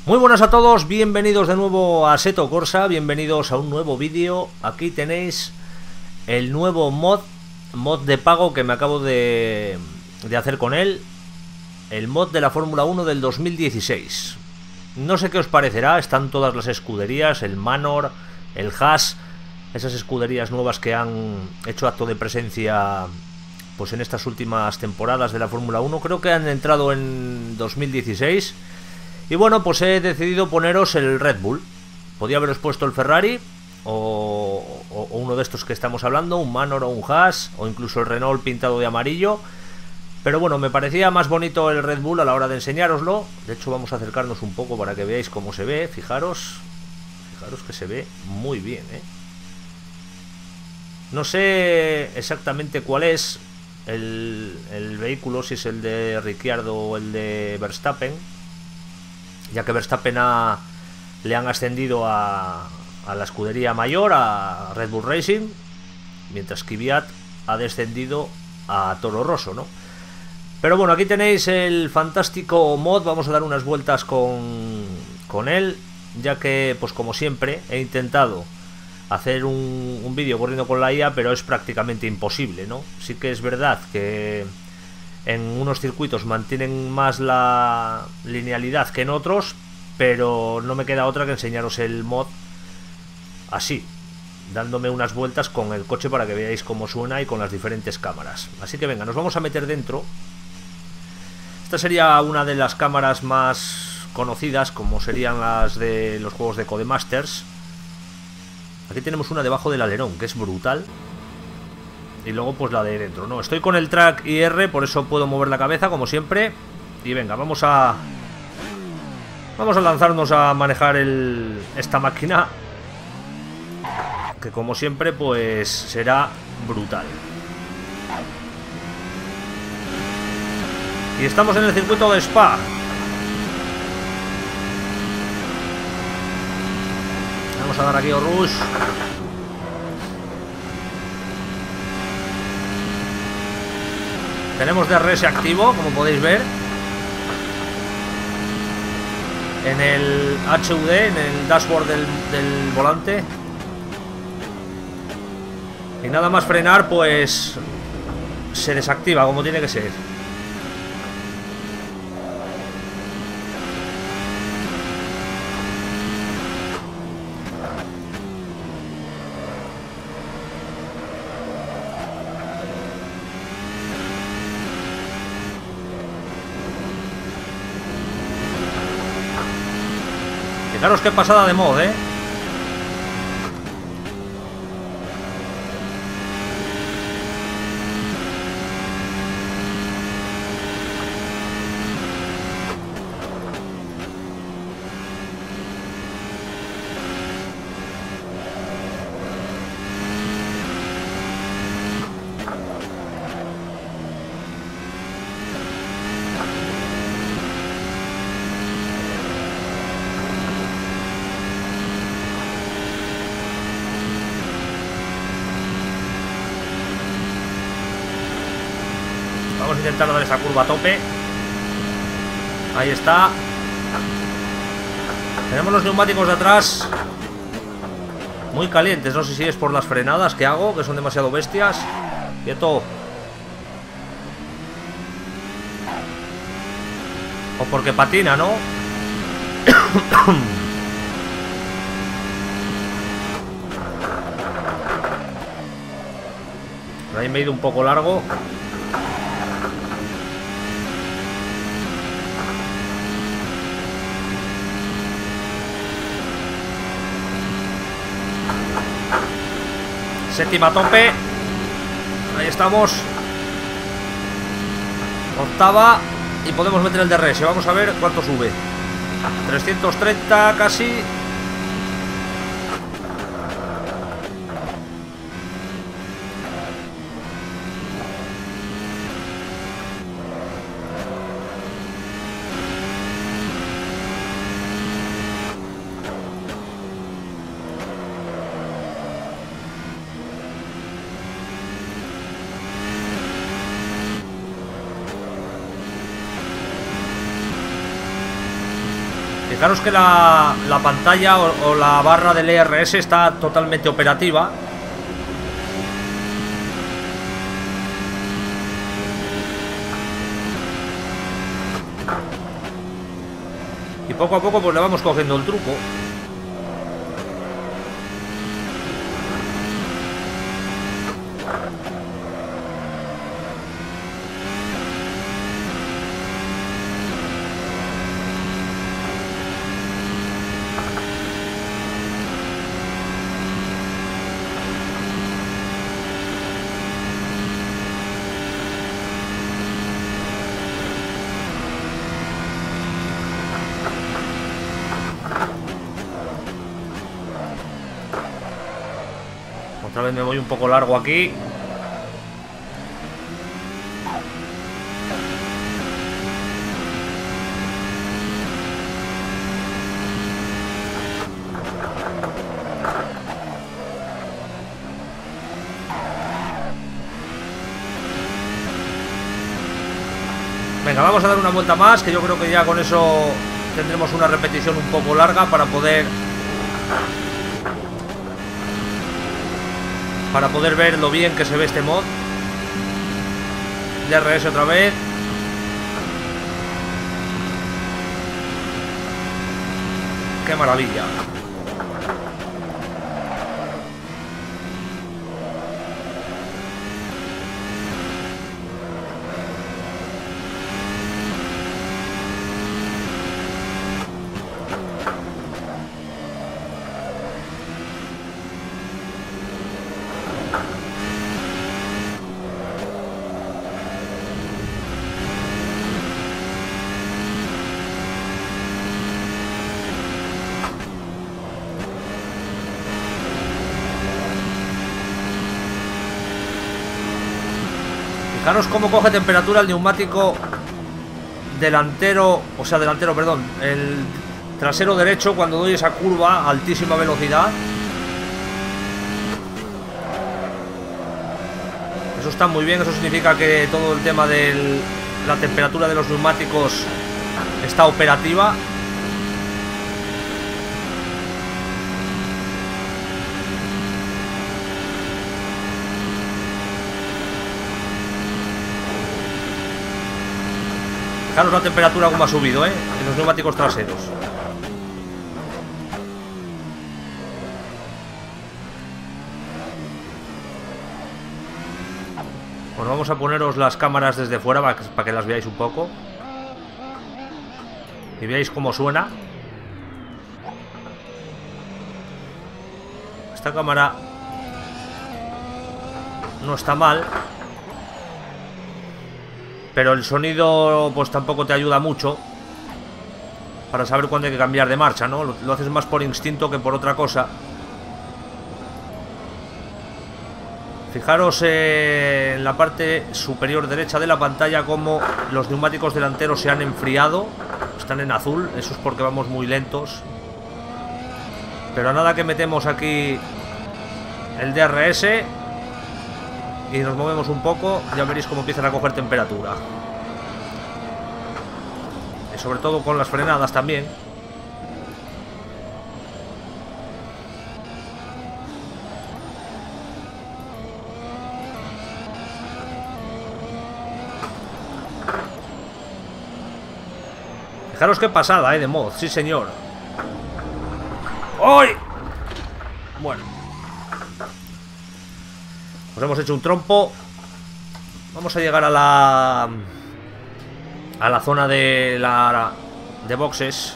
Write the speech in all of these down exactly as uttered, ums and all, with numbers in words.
Muy buenas a todos, bienvenidos de nuevo a Assetto Corsa, bienvenidos a un nuevo vídeo. Aquí tenéis el nuevo mod, mod de pago que me acabo de, de hacer con él. El mod de la Fórmula uno del dos mil dieciséis. No sé qué os parecerá, están todas las escuderías, el Manor, el Haas, esas escuderías nuevas que han hecho acto de presencia pues en estas últimas temporadas de la Fórmula uno. Creo que han entrado en dos mil dieciséis. Y bueno, pues he decidido poneros el Red Bull. Podía haberos puesto el Ferrari o, o, o uno de estos que estamos hablando, un Manor o un Haas, o incluso el Renault pintado de amarillo. Pero bueno, me parecía más bonito el Red Bull a la hora de enseñároslo. De hecho, vamos a acercarnos un poco para que veáis cómo se ve. Fijaros, fijaros que se ve muy bien, ¿eh? No sé exactamente cuál es el, el vehículo, si es el de Ricciardo o el de Verstappen, ya que Verstappen ha, le han ascendido a, a la escudería mayor, a Red Bull Racing, mientras que Kvyat ha descendido a Toro Rosso, ¿no? Pero bueno, aquí tenéis el fantástico mod. Vamos a dar unas vueltas con, con él, ya que, pues como siempre, he intentado hacer un, un vídeo corriendo con la I A, pero es prácticamente imposible, ¿no? Sí que es verdad que en unos circuitos mantienen más la linealidad que en otros, pero no me queda otra que enseñaros el mod así, dándome unas vueltas con el coche para que veáis cómo suena y con las diferentes cámaras. Así que venga, nos vamos a meter dentro. Esta sería una de las cámaras más conocidas, como serían las de los juegos de Codemasters. Aquí tenemos una debajo del alerón, que es brutal. Y luego pues la de dentro, ¿no? Estoy con el track I R, por eso puedo mover la cabeza como siempre. Y venga, vamos a... Vamos a lanzarnos a manejar el, esta máquina, que como siempre pues será brutal. Y estamos en el circuito de Spa. Vamos a dar aquí a Rush. Tenemos D R S activo, como podéis ver, en el H U D, en el dashboard del, del volante. Y nada más frenar, pues se desactiva como tiene que ser. Fijaros qué pasada de mod, ¿eh? Vamos a intentar dar esa curva a tope. Ahí está. Tenemos los neumáticos de atrás muy calientes. No sé si es por las frenadas que hago, que son demasiado bestias. Quieto. O porque patina, ¿no? Por ahí me he ido un poco largo. Séptima a tope. Ahí estamos. Octava. Y podemos meter el D R S. Vamos a ver cuánto sube. trescientos treinta casi. Fijaros que la, la pantalla o, o la barra del E R S está totalmente operativa. Y poco a poco pues le vamos cogiendo el truco. Otra vez me voy un poco largo aquí. Venga, vamos a dar una vuelta más, que yo creo que ya con eso tendremos una repetición un poco larga para poder para poder ver lo bien que se ve este mod. D R S otra vez. ¡Qué maravilla! Fijaros cómo coge temperatura el neumático delantero, o sea, delantero, perdón, el trasero derecho cuando doy esa curva a altísima velocidad. Eso está muy bien, eso significa que todo el tema de la temperatura de los neumáticos está operativa. Fijaros la temperatura como ha subido, ¿eh? En los neumáticos traseros. Bueno, vamos a poneros las cámaras desde fuera para que, para que las veáis un poco. Y veáis cómo suena. Esta cámara no está mal, pero el sonido pues tampoco te ayuda mucho para saber cuándo hay que cambiar de marcha, ¿no? Lo, lo haces más por instinto que por otra cosa. Fijaros eh, en la parte superior derecha de la pantalla cómo los neumáticos delanteros se han enfriado. Están en azul, eso es porque vamos muy lentos. Pero a nada que metemos aquí el D R S y nos movemos un poco, ya veréis cómo empiezan a coger temperatura. Y sobre todo con las frenadas también. Fijaros qué pasada, eh, de mod, sí señor. ¡Ay! Bueno, pues hemos hecho un trompo. Vamos a llegar a la a la zona de la de boxes.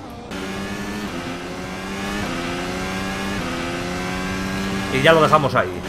Y ya lo dejamos ahí.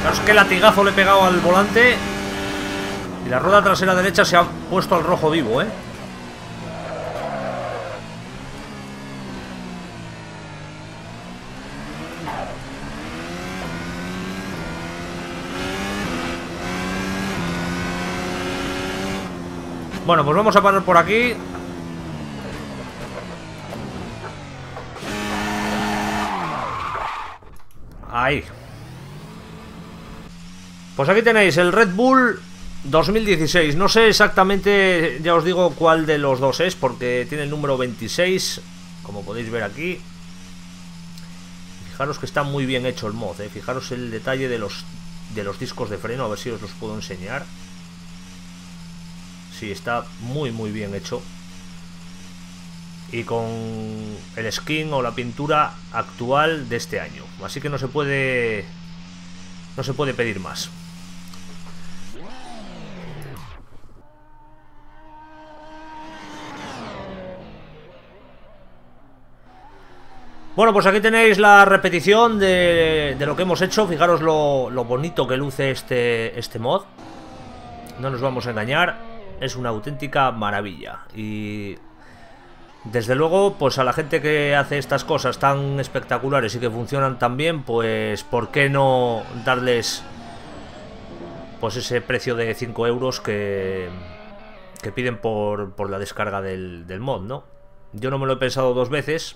Claro, es que latigazo le he pegado al volante y la rueda trasera derecha se ha puesto al rojo vivo, ¿eh? Bueno, pues vamos a parar por aquí. Ahí. Pues aquí tenéis el Red Bull dos mil dieciséis. No sé exactamente, ya os digo cuál de los dos es, porque tiene el número veintiséis, como podéis ver aquí. Fijaros que está muy bien hecho el mod, ¿eh? Fijaros el detalle de los, de los discos de freno, a ver si os los puedo enseñar. Sí, está muy muy bien hecho. Y con el skin o la pintura actual de este año. Así que no se puede... No se puede pedir más. Bueno, pues aquí tenéis la repetición de, de lo que hemos hecho. Fijaros lo, lo bonito que luce este, este mod. No nos vamos a engañar. Es una auténtica maravilla. Y... desde luego, pues a la gente que hace estas cosas tan espectaculares y que funcionan tan bien, pues ¿por qué no darles pues ese precio de cinco euros que, que piden por, por la descarga del, del mod, ¿no? Yo no me lo he pensado dos veces.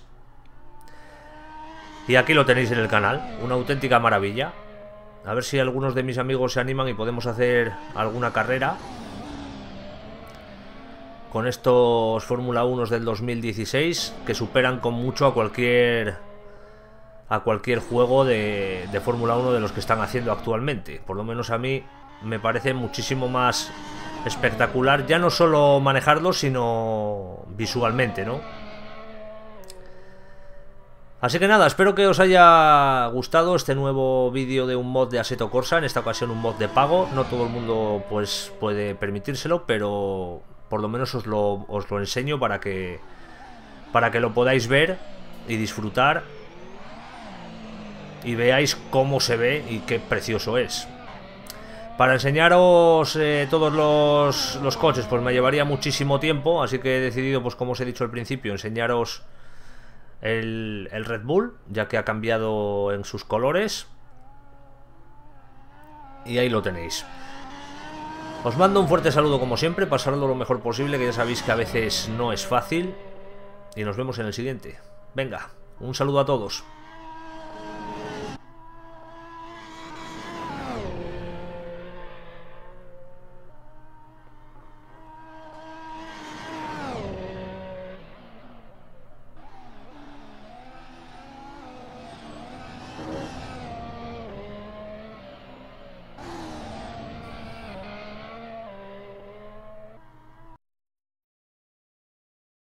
Y aquí lo tenéis en el canal, una auténtica maravilla. A ver si algunos de mis amigos se animan y podemos hacer alguna carrera con estos Fórmula uno del dos mil dieciséis, que superan con mucho a cualquier a cualquier juego de, de Fórmula uno de los que están haciendo actualmente. Por lo menos a mí me parece muchísimo más espectacular, ya no solo manejarlo, sino visualmente, ¿no? Así que nada, espero que os haya gustado este nuevo vídeo de un mod de Assetto Corsa, en esta ocasión un mod de pago. No todo el mundo pues puede permitírselo, pero por lo menos os lo, os lo enseño para que, para que lo podáis ver y disfrutar y veáis cómo se ve y qué precioso es. Para enseñaros eh, todos los, los coches pues me llevaría muchísimo tiempo, así que he decidido, pues como os he dicho al principio, enseñaros el, el Red Bull, ya que ha cambiado en sus colores. Y ahí lo tenéis. Os mando un fuerte saludo como siempre, pasadlo lo mejor posible, que ya sabéis que a veces no es fácil. Y nos vemos en el siguiente. Venga, un saludo a todos.